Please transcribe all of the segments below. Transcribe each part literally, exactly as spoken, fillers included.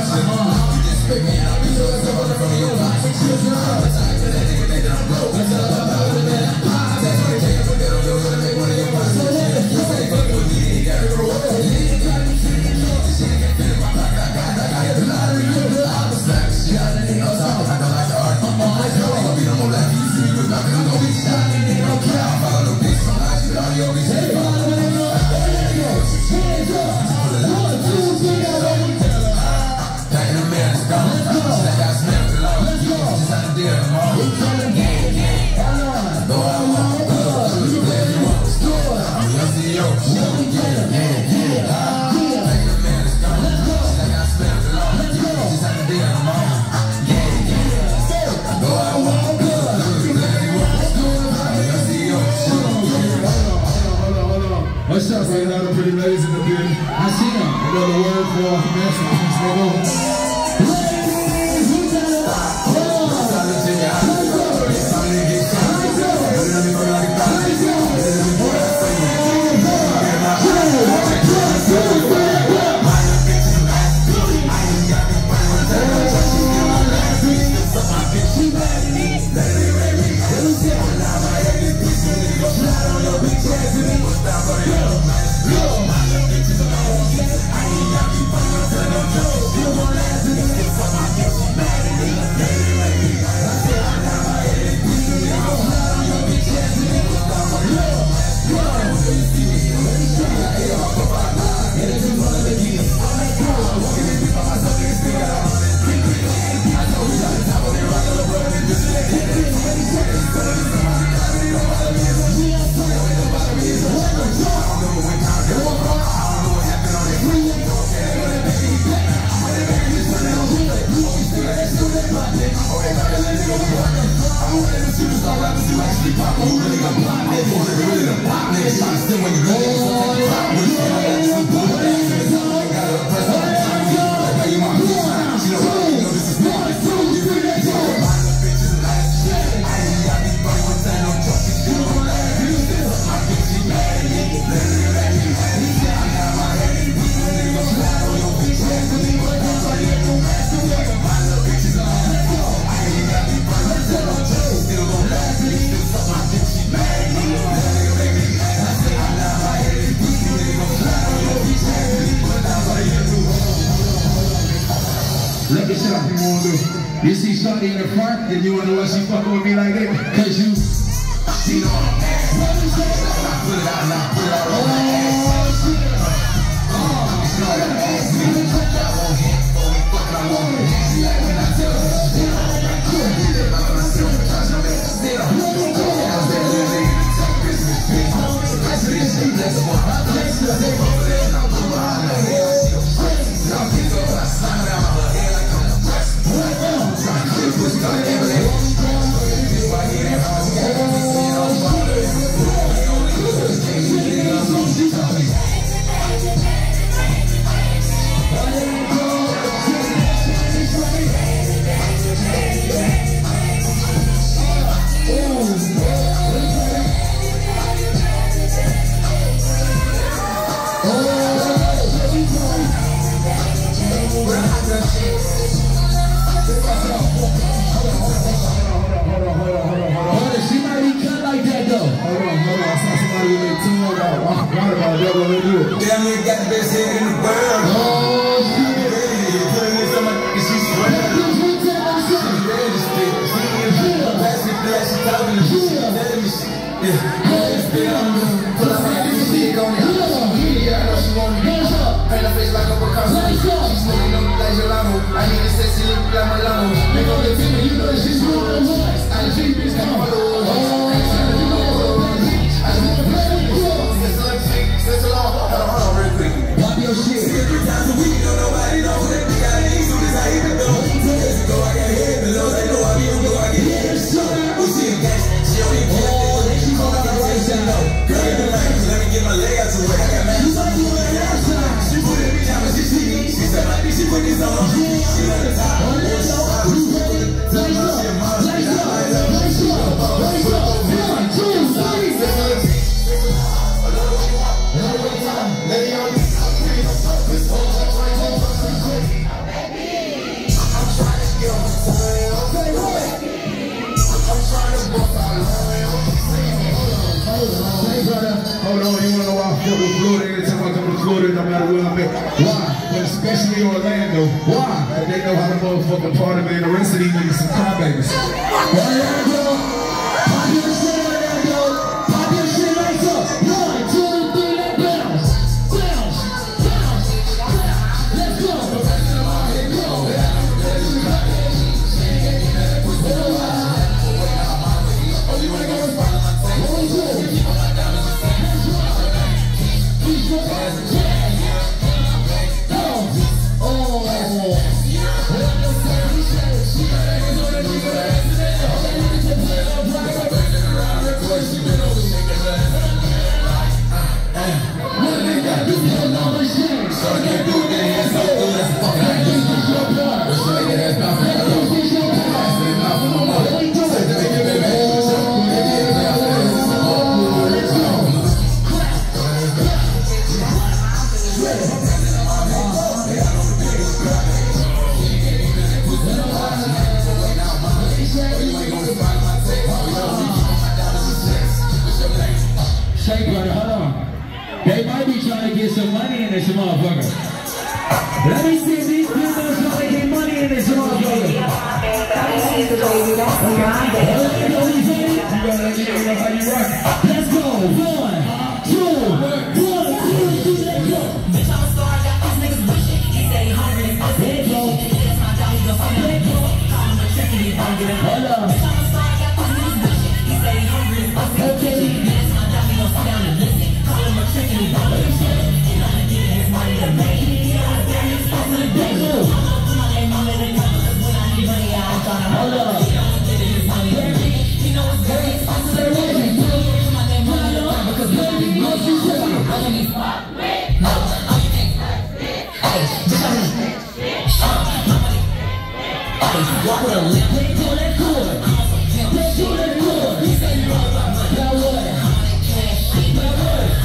What's up, right now? The pretty ladies in the building. I see them. Another word for masterpiece, nigga. Look at shot you wanna do. You see Shawty in the front, then you wonder why she fucking with me like that? Cause you she know I'm ass. I put it out and I put it out on my ass. Oh, it's not an ass me. I won't hit for me, fucking I won't hit. She like when I tell her she's still on. I couldn't get it by myself, cause I'm at the still. I was that little nigga, talk business, bitch. That's this shit, that's what I play. I take over there and I'm put behind the head. I see them straight. Now I'm getting up and I slide down my head like I'm a breast. Trying to clear pussy, got everything. This right here, that's how I'm getting. Damn, you got the best head in the world. Oh, shit. Yeah, putting this on my nigga, she swear. She ready to spit. She ain't even pass me flash, she talking to me. She telling me shit. Yeah, yeah, spit on me. Pull up my nigga, she on me. Yeah, I know she want me. Paint her face like a Picasso. She smoking on me like gelato. I need a sexy look like my lamo. Nigga on the T V, you know that she's real. I G, bitch, come on. I just want to play with you. It's so long. Hold on, hold on, real quick. especially Orlando. Why? Uh, they know how to motherfucking party, man. The rest of these niggas some crybabies. Orlando, pop your shit, Orlando. Pop your shit right up. One, two, three, and bounce. Bounce, bounce, bounce. Let's go. They might be trying to get some money in this motherfucker. Let me see if these people are trying to get money in this motherfucker. Let me see the baby. That's the guy. You gotta let me know how you rock. Let's go. One, two, one, two, three, let's go. Bitch, I'm a star. I got these niggas wishing. He say hungry. Let's go. It's my dog. He's a fucking let's go. Call him a check and he's gonna get it. Hold up. Bitch, I'm a star. I got these niggas wishing. He say hungry. Okay. It's my dog. He's gonna sit down and listen. Call him a check and he's gonna get it. He's gonna get his money to make it. Hold up. You know it's very expensive. Because baby, what you say? I'm gonna be fucked with. No, I'm gonna be fucked with. Hey, bitch, I'm gonna be fucked with. Hey, walk with a lip. Let's go, let's go. Let's go, let's go. Now what? Now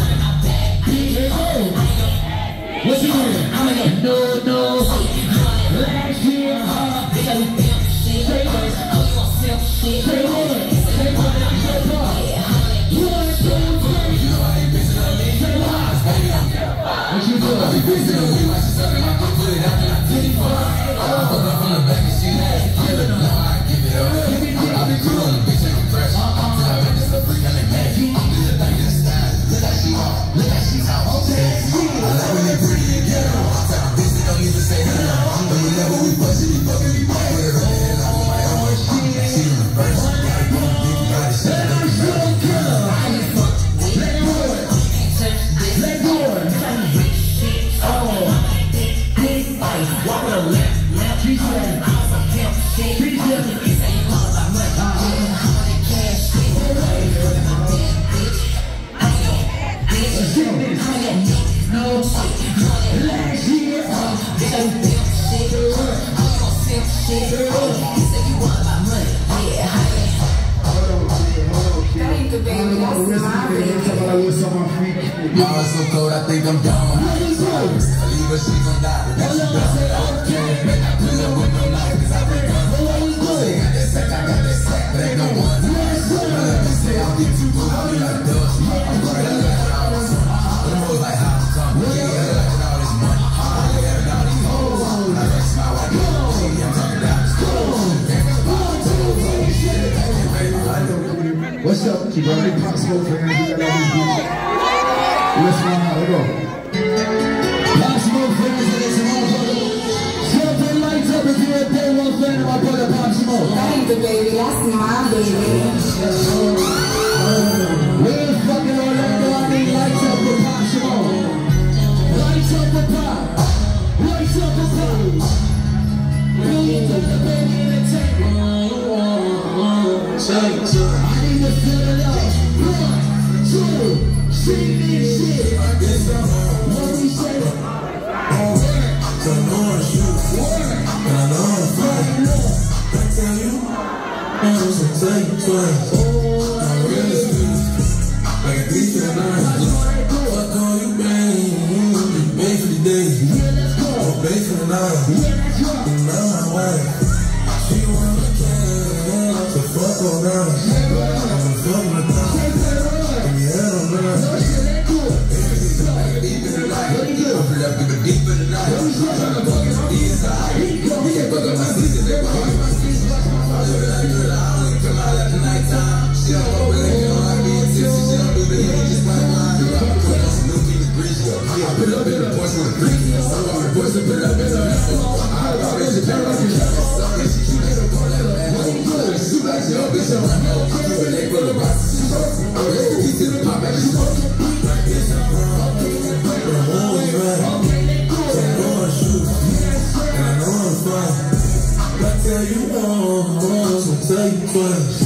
what? What you doing? I'm gonna get no, no. Last year, uh, straight words. Straight words. Straight words. Straight words. One, two, three. Straight words. What you doing? I be busy on me like she's sucking my dick, put it out and I did it for her. I fuck up from the back and she had it. Kill it, now I give it up. I be cool on the bitch and I'm fresh. Till I make this a freak and they mad. Do the thing to the style. Look like she hot. Look like she's hot. Okay. I love when they pretty and get her. Bitch, they don't even say hello. But whenever we bust it, we fucking be playing with her. And I'm on my own. She in the first. Gotta go and big, gotta shut it up. Let go it. Let go it. Oh. Big fight. Walk with a left. She said. She said. No. Last year. Mama so cold, I think I'm gone. I leave her, she gon' die. That's she gone. Okay, man, I pull up with no knife, cause I been gone. Say, got that sack, I got that sack, but ain't no one. Let me say, I'll get too good, I'll be like, duh. I'm right up like an hour. But I'm always like, how to come? Yeah, yeah, like all this money. Yeah, yeah, all these hoes. I like smile like that. See, I'm talking down the school. What's up? Keep on big pop smoke for hands. We got all these beats. Let's run out. Let's go. Pop smoke fans in this motherfucker. Show the lights up if you're a day one fan of my brother Pop Smoke. Thank you, baby. That's my baby. We're in fucking Orlando. I need lights up for Pop Smoke. Lights up for Pop. Lights up for Pop. Millions of the baby entertainment. Say, say. I need to fill it up. One, two, see this shit. What we say? So I know I shoot. And I know I'm fine. I tell you, I'm just gonna tell you twice. I'm really sweet. Like a three to the nine. Fuck all you bang. You bang for the day. Or bang for the night. And now my wife, she wanna care. So fuck all night. I'm fucking the time. Give me head on night. Deep in the night. I'm deep in the night. Tell you once, I'll tell you twice.